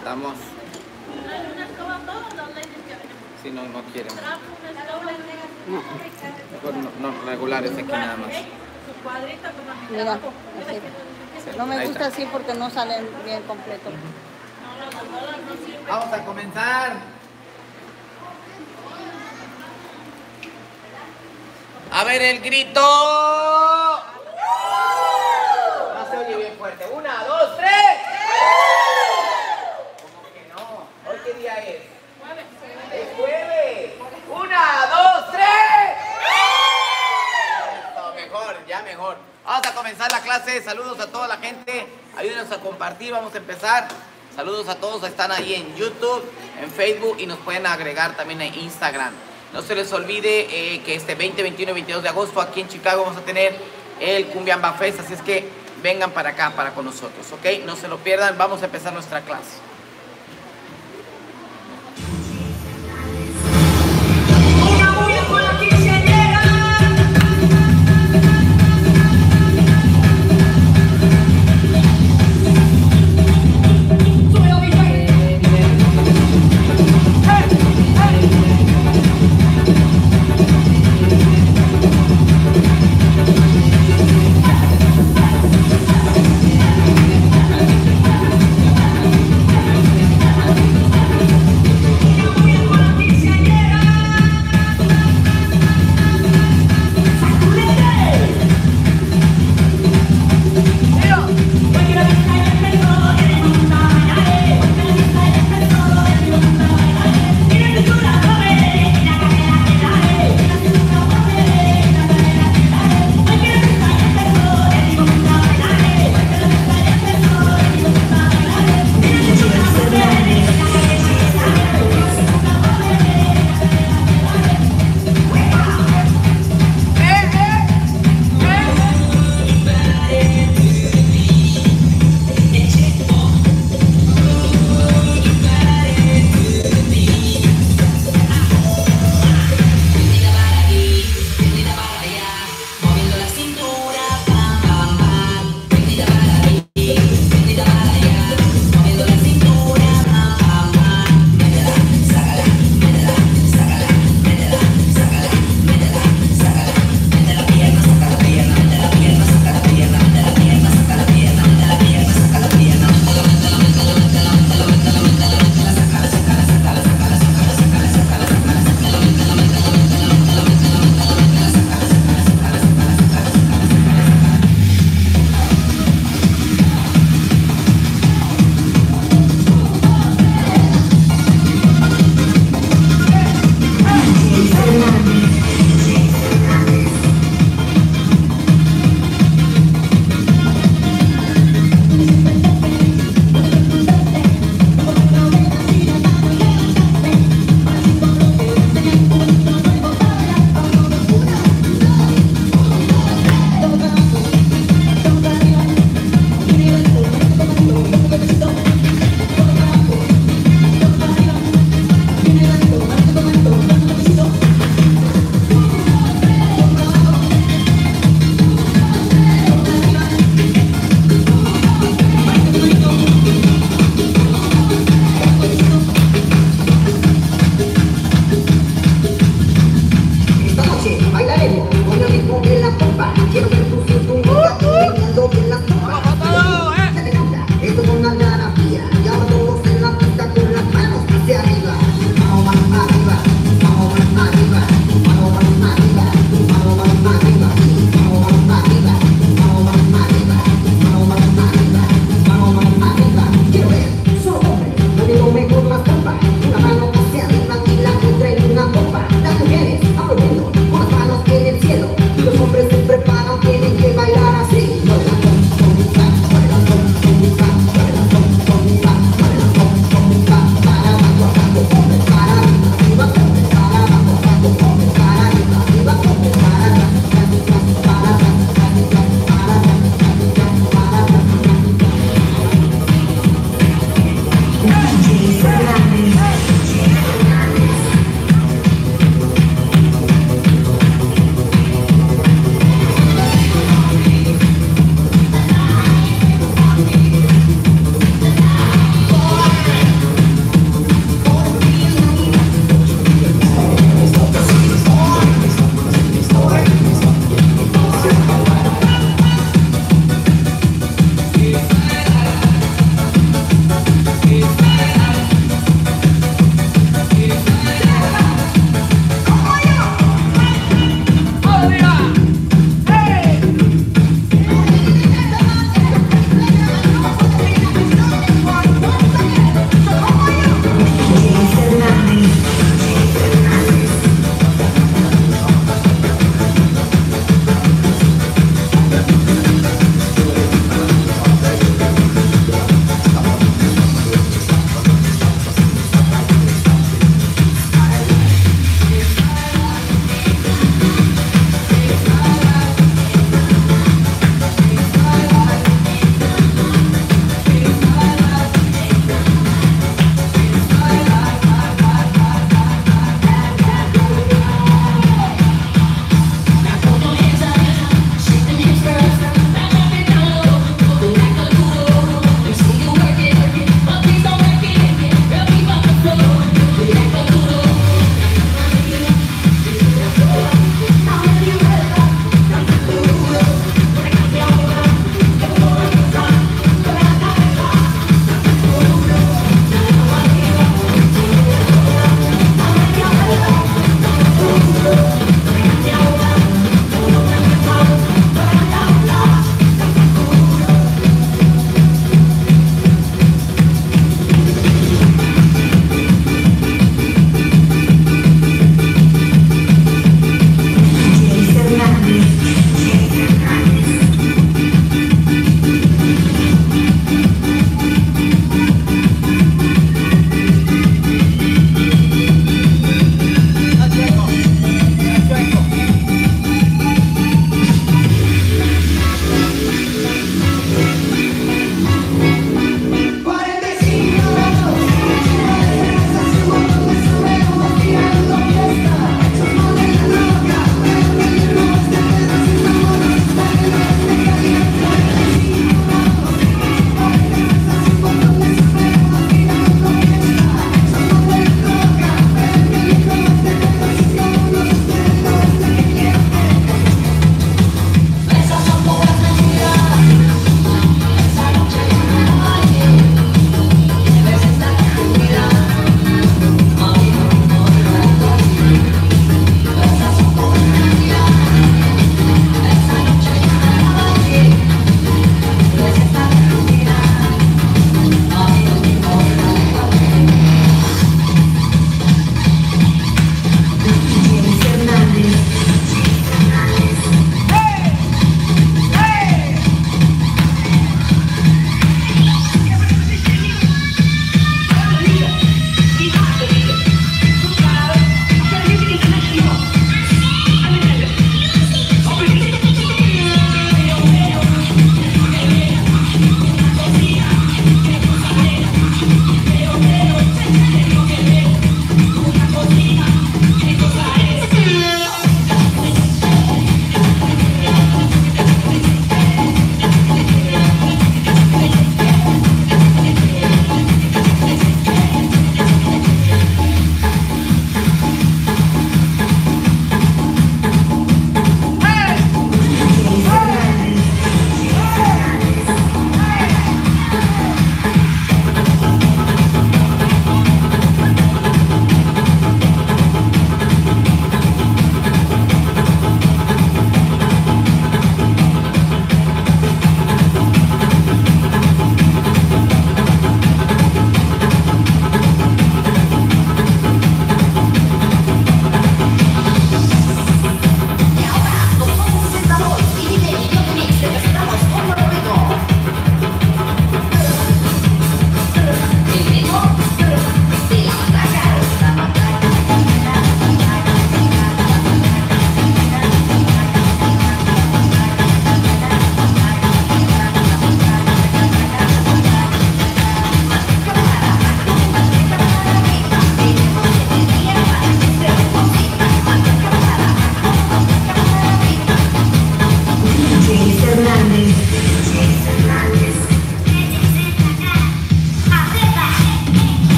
Damos. Si no, no quieren. No, regulares aquí nada más. Mira, así. No me gusta así porque no salen bien completos. Vamos a comenzar. A ver el grito. No se oye bien fuerte. 1, 2, 3. ¿Cómo que no? ¿Hoy qué día es? Es jueves. 1, 2, 3. Esto, mejor, ya mejor. Vamos a comenzar la clase. Saludos a toda la gente. Ayúdenos a compartir. Vamos a empezar. Saludos a todos. Están ahí en YouTube, en Facebook y nos pueden agregar también en Instagram. No se les olvide que este 20, 21 y 22 de agosto aquí en Chicago vamos a tener el Cumbiamba Fest. Así es que vengan para acá, para con nosotros, ¿ok? No se lo pierdan. Vamos a empezar nuestra clase.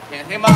Y encima...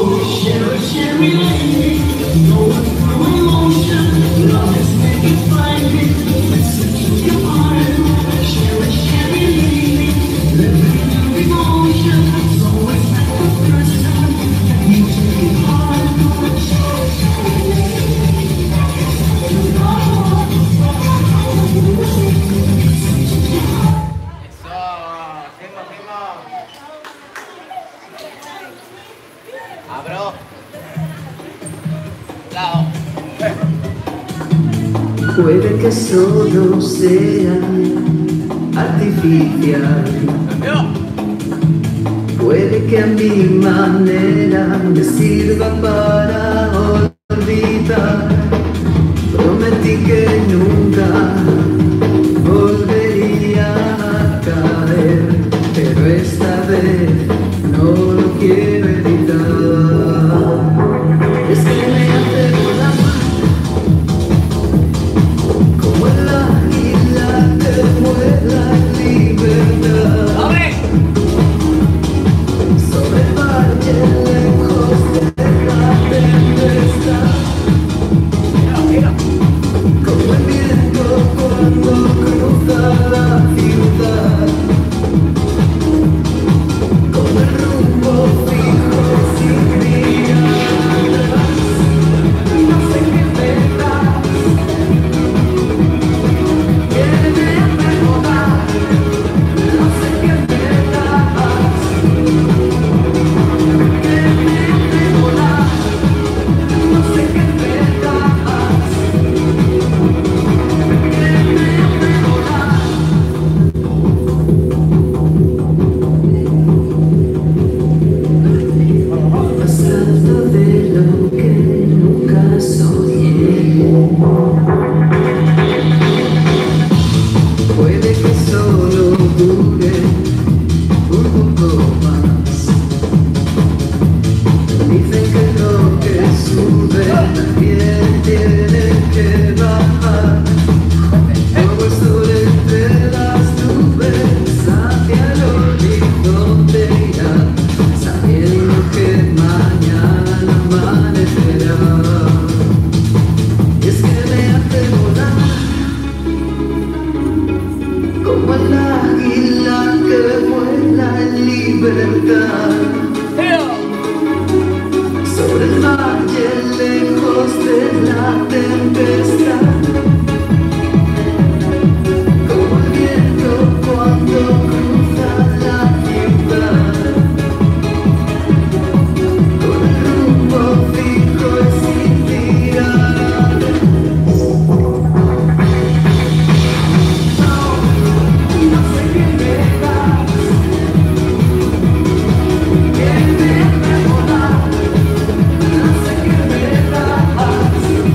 Share it, share it, que solo sea artificial. Puede que a mi manera me sirva para olvidar. Prometí que nunca volvería a caer, pero esta vez no lo quiero evitar. Es que me hace volar como el águila que vuela en libertad. Sobre el valle lejos de la tempestad. Como el viento cuando cruza la ciudad. Con el rumbo fijo sin mirar atrás. No sé qué me das, que me hace volar. No sé qué me das, que me hace volar. No sé qué me das, que me hace volar. Más alto de lo que nunca soñé. Puede que solo dure un poco más. Dicen que lo que sube también tiene que bajar. Como el sol entre las nubes hacia el horizonte irá, sabiendo que mañana amanecerá. Y es que me hace volar como el águila que vuela en libertad. Sobre el valle lejos de la tempestad. Como el viento cuando cruza la ciudad. Con el rumbo fijo y sin mirar. No sé qué me das, que me hace volar. No sé qué me das,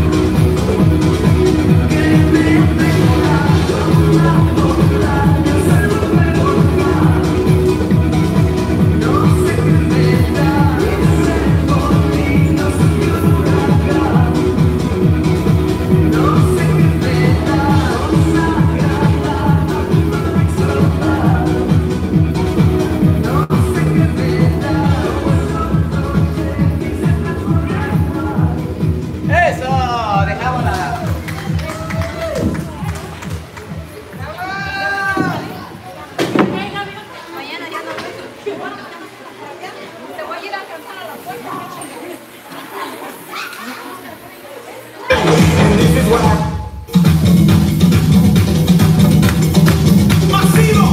que me hace volar. Como una montaña sobre volcar. No sé qué me das, ese molino sin huracán. No sé qué me das, sagrada explotar. No sé qué me das, Eso, dejámosla. Mañana ya no te voy a ir a alcanzar a la puerta. Masivo.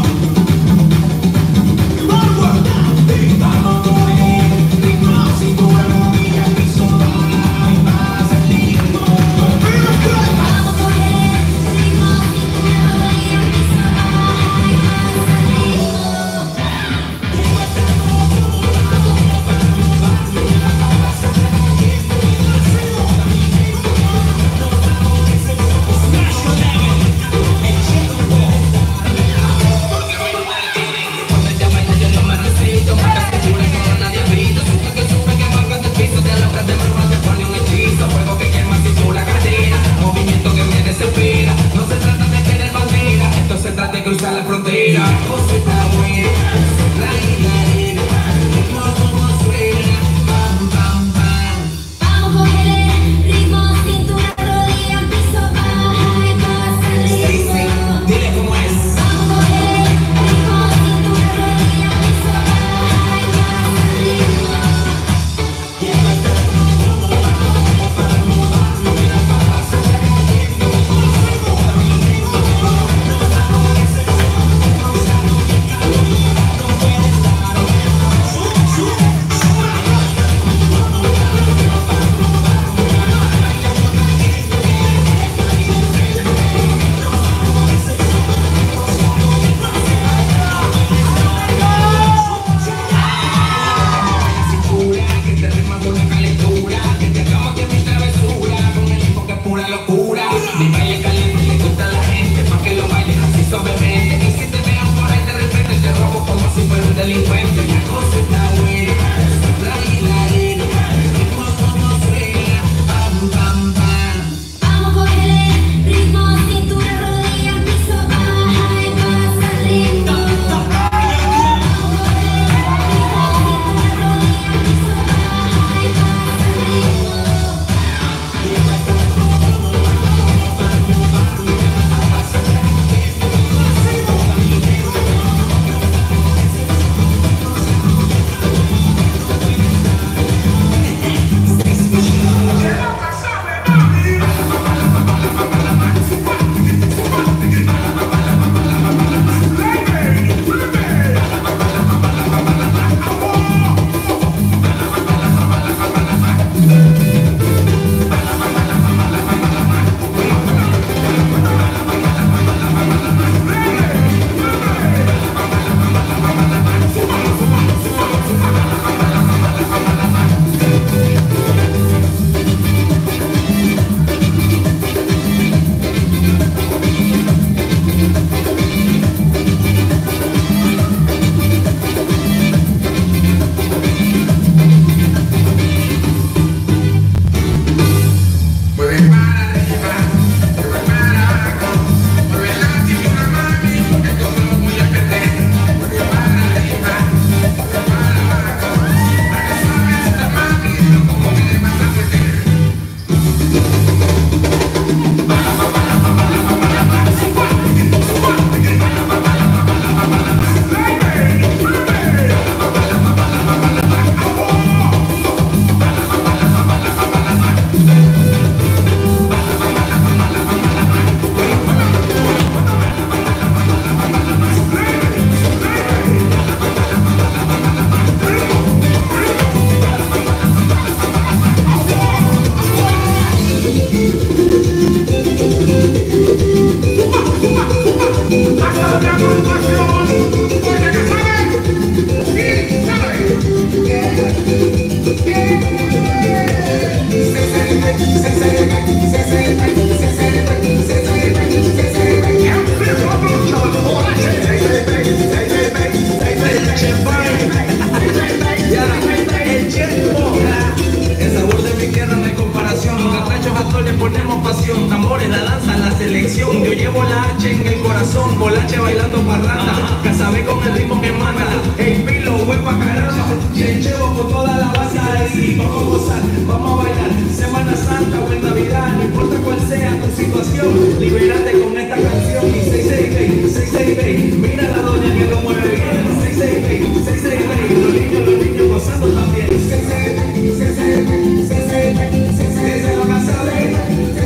Cruzar la frontera, cosa está buena, la isla, como suena, pam, pam, pam. Vamos a coger el ritmo, cintura, rodilla, piso, baja y pasa el Sí, ritmo. sí, dile cómo es. Vamos a coger el ritmo, cintura, rodilla, piso, baja y pasa el ritmo. la H en el corazón, Bolache bailando parranda, Casabe con el ritmo que manda, el pilo, huepa caramba, llevo con toda la base ahí, vamos a gozar, vamos a bailar, Semana Santa o en Navidad, no importa cuál sea tu situación, libérate con esta canción y 666, mira la doña que lo mueve bien, 666, los niños gozando también, 666, desde la casa de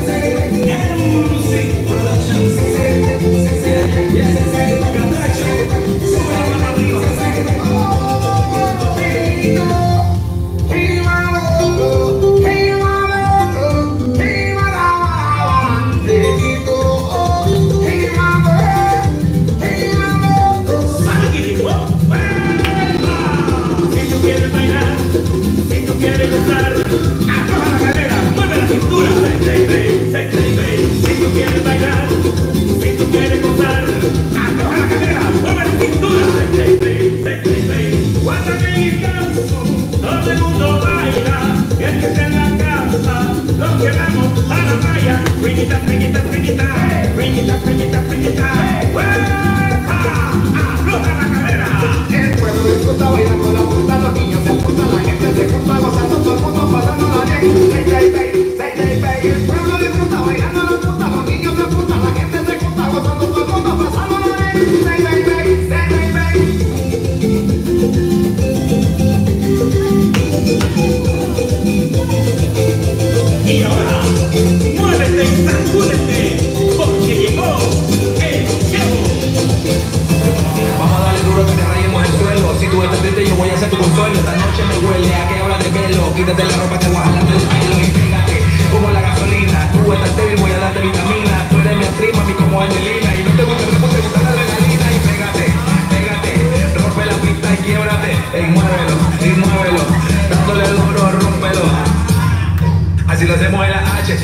quítate la ropa, te voy a jalar del pelo y pégate como la gasolina. Tú estás débil, voy a darte vitamina. Tú eres mi prima, mi como Angelina. Y no te gusta el reposo, te gusta la adrenalina. Y pégate, rompe la pista y quiebrate. Y muévelo, dándole duro, rómpelo. Así lo hacemos en la H.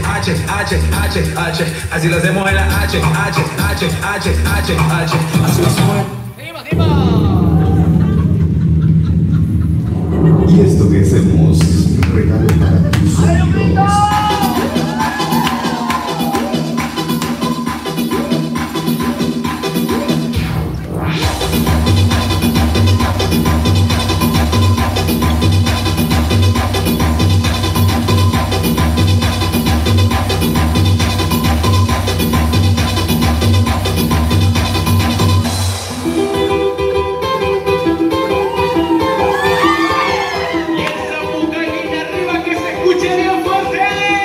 Así lo hacemos en la H. Así lo hacemos en... Y esto que hacemos, regalo para tus oídos. Arriba que se escuche bien fuerte.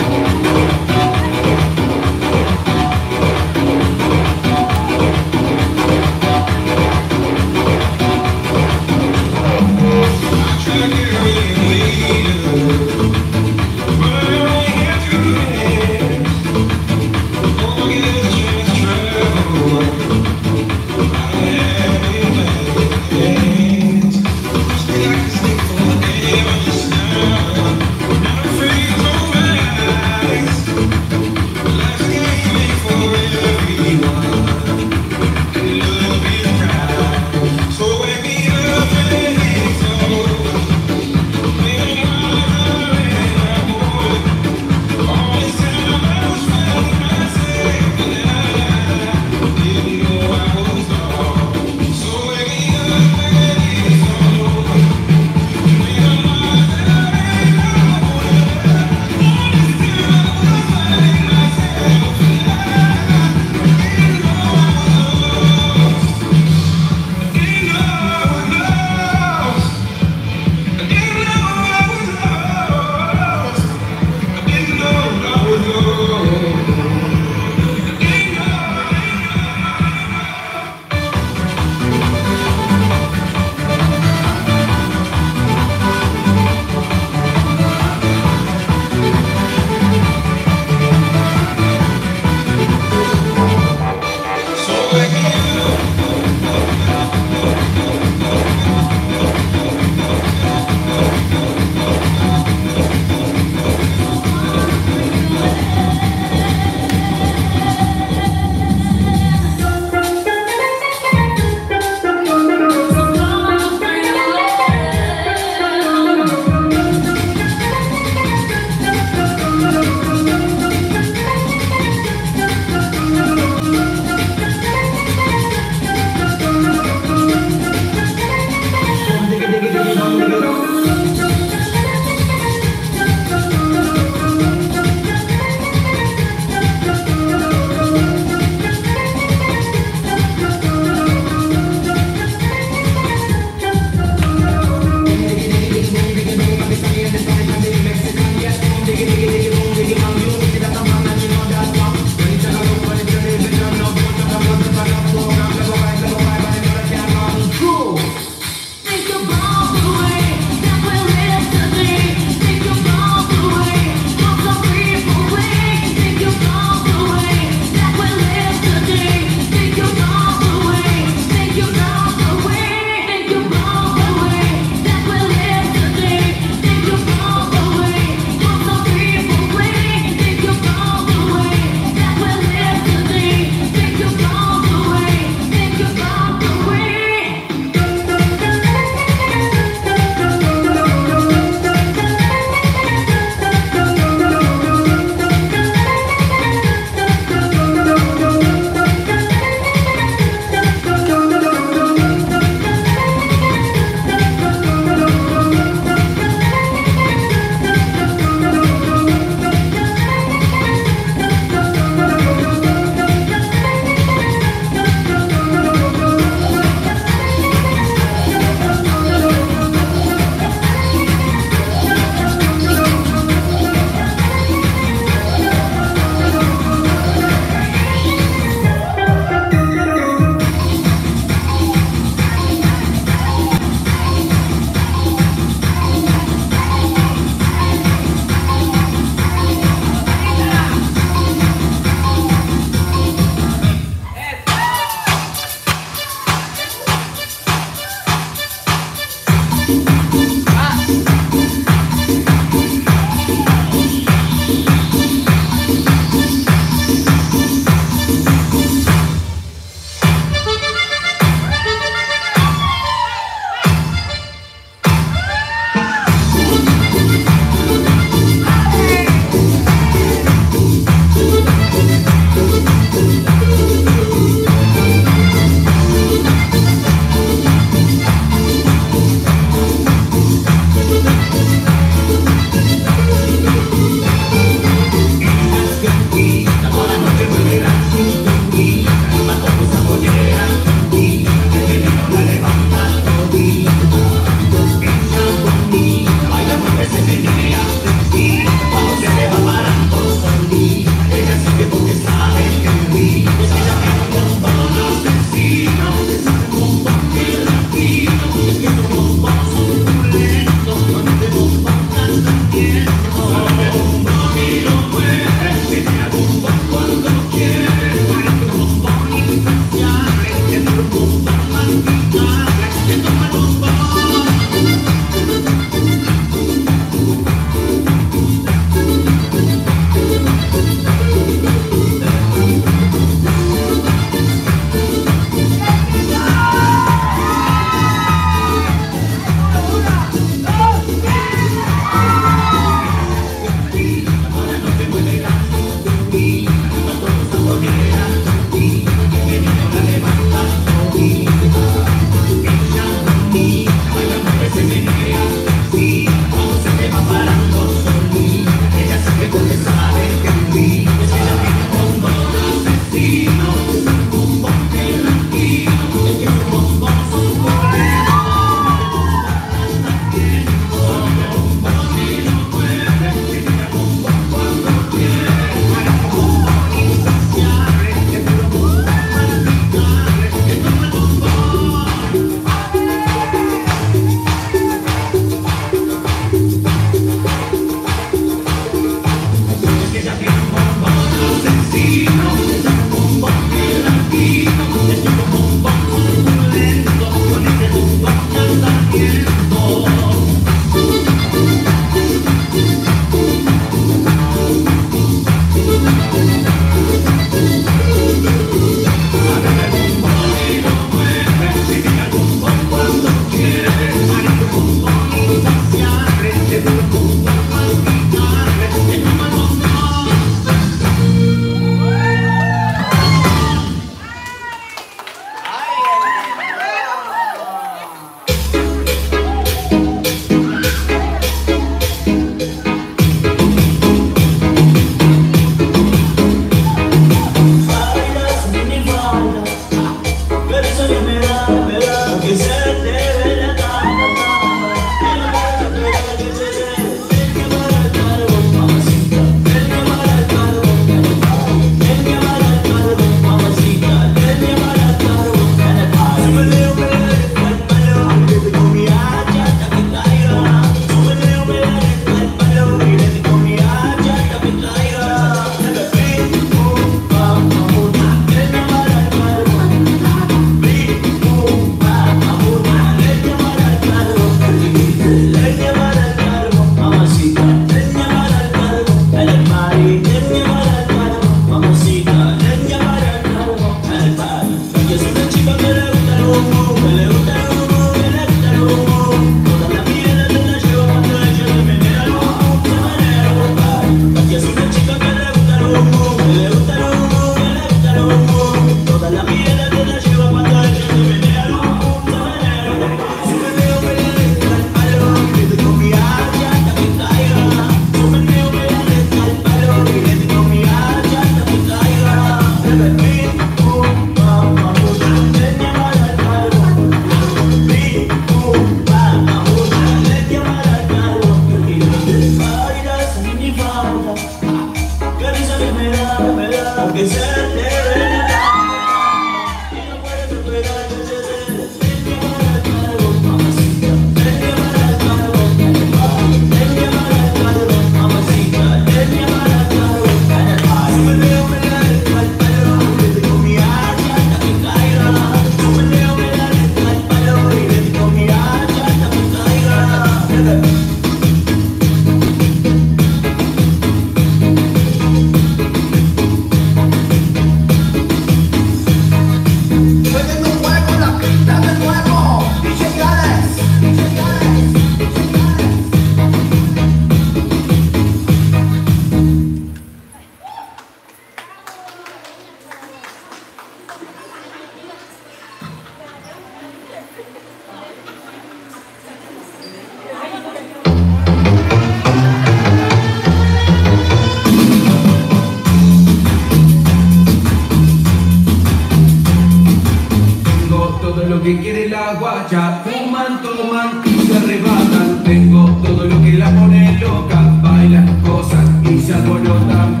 que quiere la guacha, fuman, toman y se arrebatan. Tengo todo lo que la pone loca, bailan, gozan y se alborotan.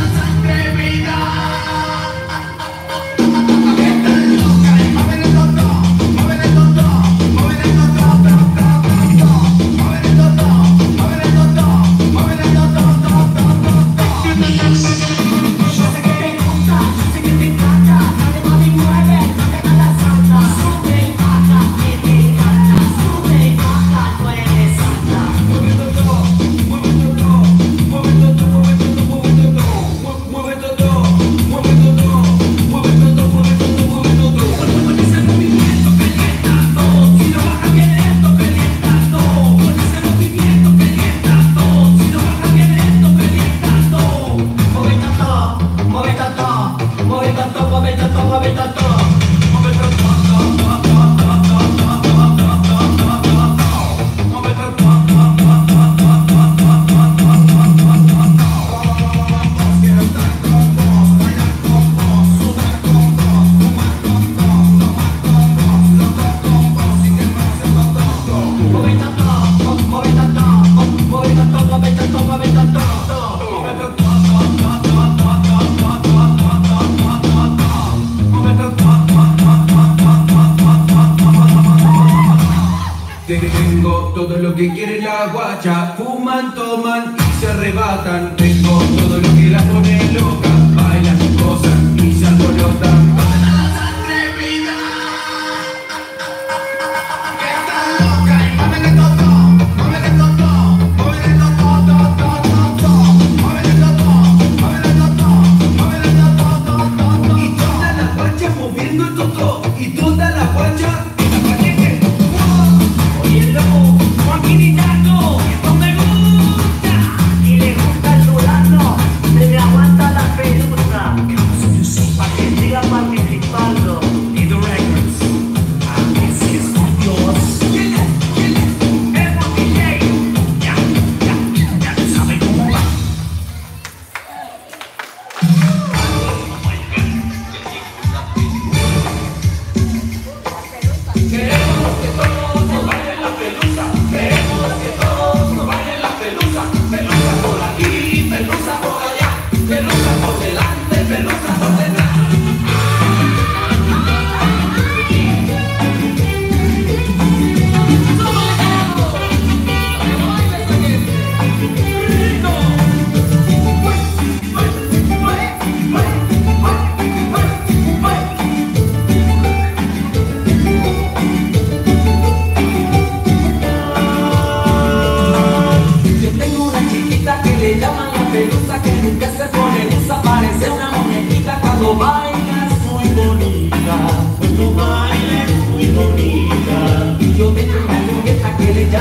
Tengo todo lo que quiere la guacha, fuman, toman y se arrebatan. Tengo todo lo que la pone loca, bailan, gozan y se alborotan.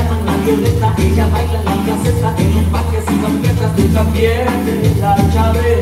Ella baila en la placeta, en un parque sin las piedras, nunca pierde la llave.